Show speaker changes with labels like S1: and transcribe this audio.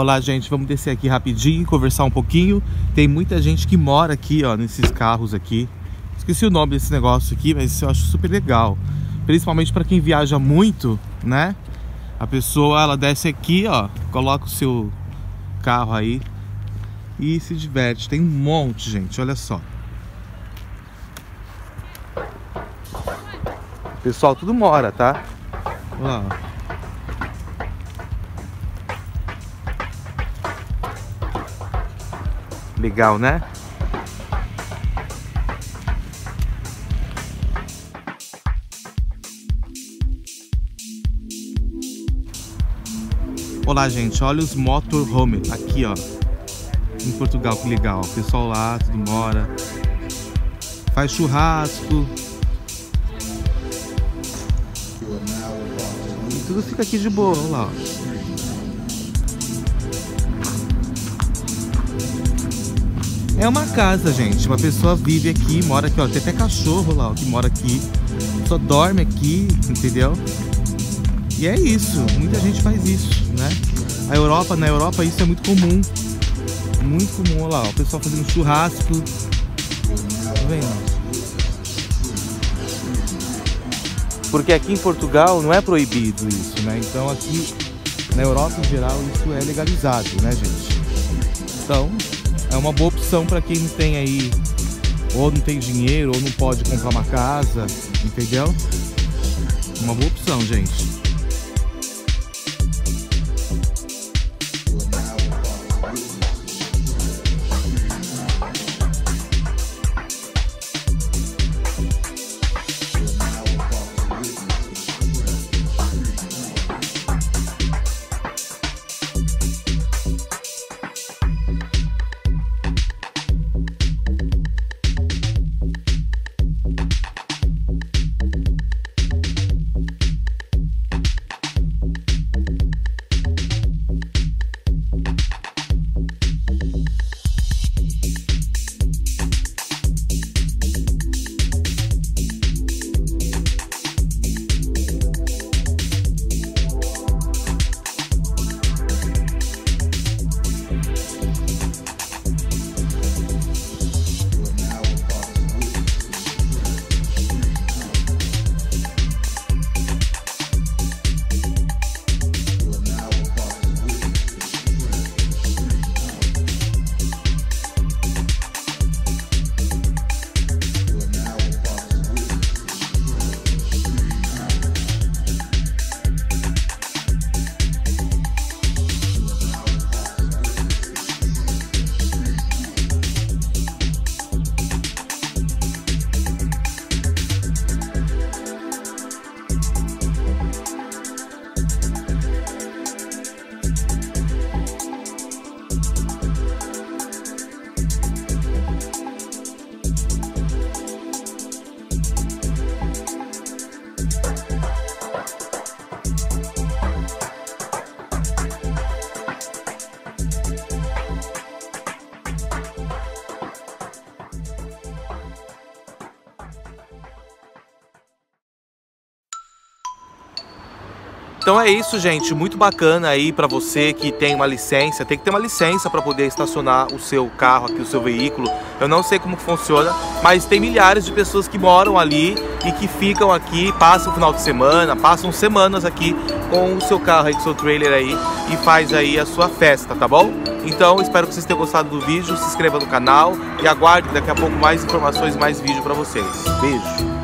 S1: Olá, gente, vamos descer aqui rapidinho, conversar um pouquinho. Tem muita gente que mora aqui, ó, nesses carros aqui. Esqueci o nome desse negócio aqui, mas eu acho super legal. Principalmente para quem viaja muito, né? A pessoa, ela desce aqui, ó, coloca o seu carro aí e se diverte. Tem um monte, gente, olha só. O pessoal tudo mora, tá? Olha lá, ó. Legal, né? Olá, gente, olha os motorhome aqui, ó, em Portugal, que legal. O pessoal lá, tudo mora, faz churrasco e tudo fica aqui de boa, olha lá, ó. É uma casa, gente, uma pessoa vive aqui, mora aqui, ó, tem até cachorro lá, ó, que mora aqui, só dorme aqui, entendeu? E é isso, muita gente faz isso, né? Na Europa isso é muito comum, olha lá, ó, o pessoal fazendo churrasco, tá vendo? Porque aqui em Portugal não é proibido isso, né? Então aqui na Europa em geral isso é legalizado, né, gente? Então é uma boa opção para quem não tem aí, ou não tem dinheiro, ou não pode comprar uma casa, entendeu? Uma boa opção, gente. Então é isso, gente, muito bacana aí para você que tem uma licença, tem que ter uma licença para poder estacionar o seu carro aqui, o seu veículo. Eu não sei como funciona, mas tem milhares de pessoas que moram ali e que ficam aqui, passam o final de semana, passam semanas aqui com o seu carro aí, com o seu trailer aí e faz aí a sua festa, tá bom? Então espero que vocês tenham gostado do vídeo, se inscreva no canal e aguarde daqui a pouco mais informações, mais vídeo para vocês. Beijo!